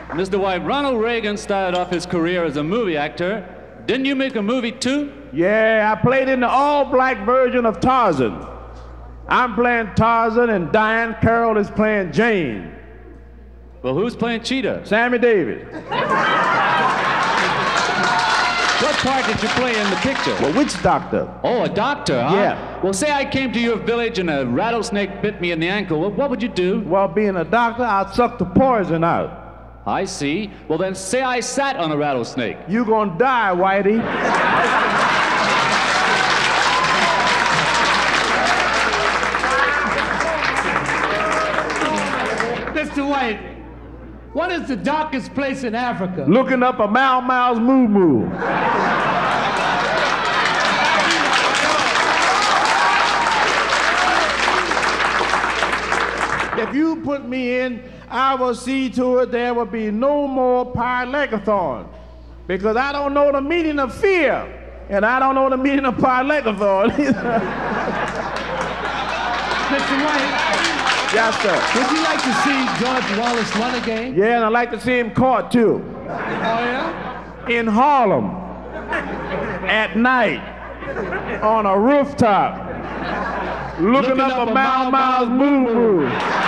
Mr. White, Ronald Reagan started off his career as a movie actor. Didn't you make a movie too? Yeah, I played in the all-black version of Tarzan. I'm playing Tarzan and Diane Carroll is playing Jane. Well, who's playing Cheetah? Sammy Davis. What part did you play in the picture? Well, witch doctor. Oh, a doctor, huh? Yeah. Well, say I came to your village and a rattlesnake bit me in the ankle. Well, what would you do? Well, being a doctor, I'd suck the poison out. I see. Well, then say I sat on a rattlesnake. You gonna die, Whitey. Mr. White, what is the darkest place in Africa? Looking up a Mau Mau's moo moo. If you put me in, I will see to it there will be no more Pyrlegathon. Because I don't know the meaning of fear, and I don't know the meaning of Pyrlegathon either. Mr. White, Yes, sir. would you like to see George Wallace run again? Yeah, and I'd like to see him caught too. Oh, yeah? In Harlem, at night, on a rooftop, looking up a Mau Mau's moo moo.